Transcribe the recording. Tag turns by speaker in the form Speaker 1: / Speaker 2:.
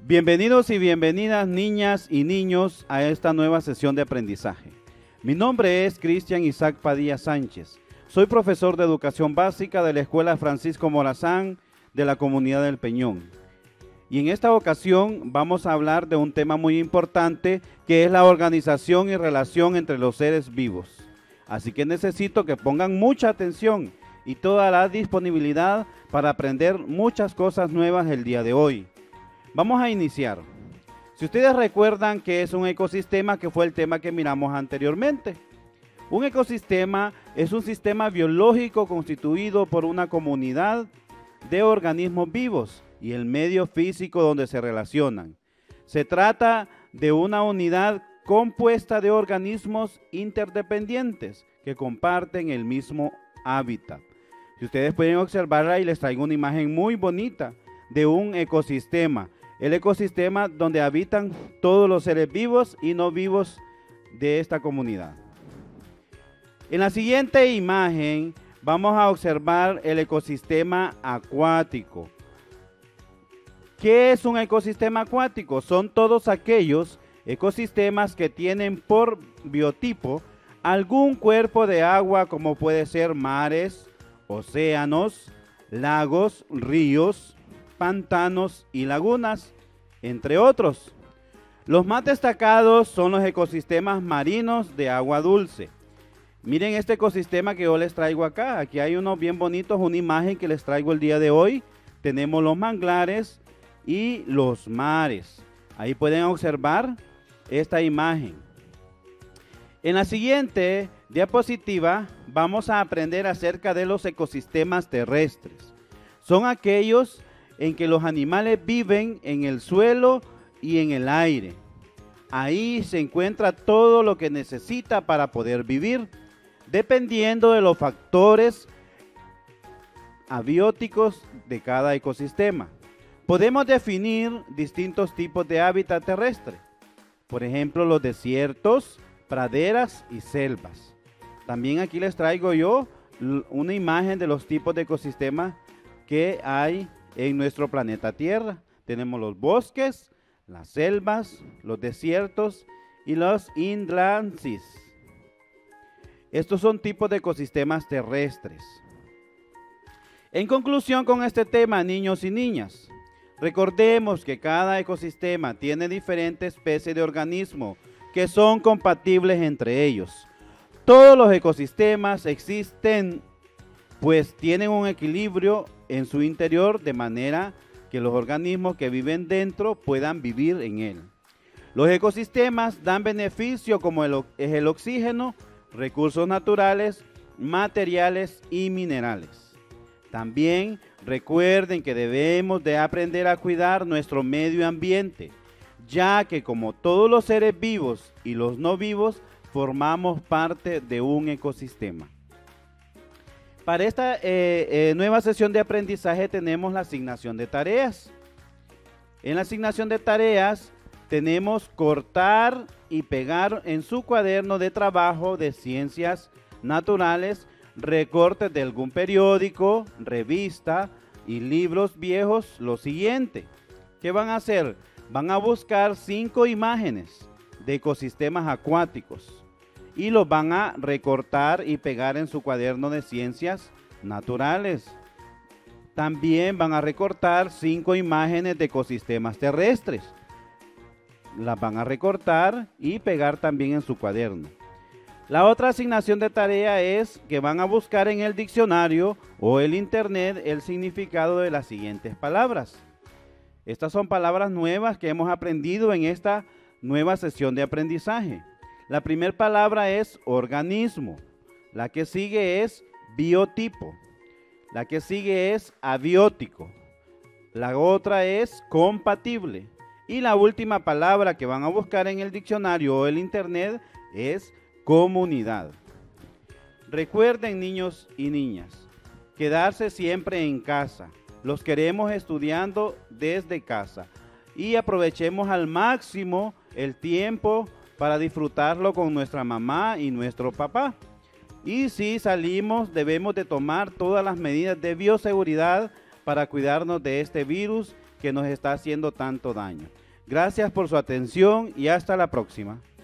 Speaker 1: Bienvenidos y bienvenidas niñas y niños a esta nueva sesión de aprendizaje. Mi nombre es Cristian Isaac Padilla Sánchez. Soy profesor de educación básica de la Escuela Francisco Morazán de la Comunidad del Peñón. Y en esta ocasión vamos a hablar de un tema muy importante que es la organización y relación entre los seres vivos. Así que necesito que pongan mucha atención y toda la disponibilidad para aprender muchas cosas nuevas el día de hoy. Vamos a iniciar. Si ustedes recuerdan qué es un ecosistema, que fue el tema que miramos anteriormente. Un ecosistema es un sistema biológico constituido por una comunidad de organismos vivos y el medio físico donde se relacionan. Se trata de una unidad compuesta de organismos interdependientes que comparten el mismo hábitat. Si ustedes pueden observarla, y les traigo una imagen muy bonita de un ecosistema. El ecosistema donde habitan todos los seres vivos y no vivos de esta comunidad. En la siguiente imagen vamos a observar el ecosistema acuático. ¿Qué es un ecosistema acuático? Son todos aquellos ecosistemas que tienen por biotipo algún cuerpo de agua, como puede ser mares, océanos, lagos, ríos, pantanos y lagunas, entre otros. Los más destacados son los ecosistemas marinos de agua dulce. Miren este ecosistema que yo les traigo acá. Aquí hay unos bien bonitos, una imagen que les traigo el día de hoy. Tenemos los manglares y los mares. Ahí pueden observar esta imagen. En la siguiente diapositiva vamos a aprender acerca de los ecosistemas terrestres. Son aquellos en que los animales viven en el suelo y en el aire. Ahí se encuentra todo lo que necesita para poder vivir, dependiendo de los factores abióticos de cada ecosistema. Podemos definir distintos tipos de hábitat terrestre. Por ejemplo, los desiertos, praderas y selvas. También aquí les traigo yo una imagen de los tipos de ecosistemas que hay en nuestro planeta Tierra. Tenemos los bosques, las selvas, los desiertos y los inlansis. Estos son tipos de ecosistemas terrestres. En conclusión con este tema, niños y niñas, recordemos que cada ecosistema tiene diferentes especies de organismos que son compatibles entre ellos. Todos los ecosistemas existen, pues tienen un equilibrio en su interior de manera que los organismos que viven dentro puedan vivir en él. Los ecosistemas dan beneficio como es el oxígeno, recursos naturales, materiales y minerales. También recuerden que debemos de aprender a cuidar nuestro medio ambiente, ya que como todos los seres vivos y los no vivos formamos parte de un ecosistema. Para esta nueva sesión de aprendizaje tenemos la asignación de tareas. En la asignación de tareas tenemos cortar y pegar en su cuaderno de trabajo de ciencias naturales recortes de algún periódico, revista y libros viejos. Lo siguiente, ¿qué van a hacer? Van a buscar 5 imágenes de ecosistemas acuáticos y los van a recortar y pegar en su cuaderno de ciencias naturales. También van a recortar 5 imágenes de ecosistemas terrestres. Las van a recortar y pegar también en su cuaderno. La otra asignación de tarea es que van a buscar en el diccionario o el internet el significado de las siguientes palabras. Estas son palabras nuevas que hemos aprendido en esta nueva sesión de aprendizaje. La primera palabra es organismo, la que sigue es biotipo, la que sigue es abiótico, la otra es compatible y la última palabra que van a buscar en el diccionario o el internet es comunidad. Recuerden, niños y niñas, quedarse siempre en casa. Los queremos estudiando desde casa y aprovechemos al máximo el tiempo para disfrutarlo con nuestra mamá y nuestro papá. Y si salimos, debemos de tomar todas las medidas de bioseguridad para cuidarnos de este virus que nos está haciendo tanto daño. Gracias por su atención y hasta la próxima.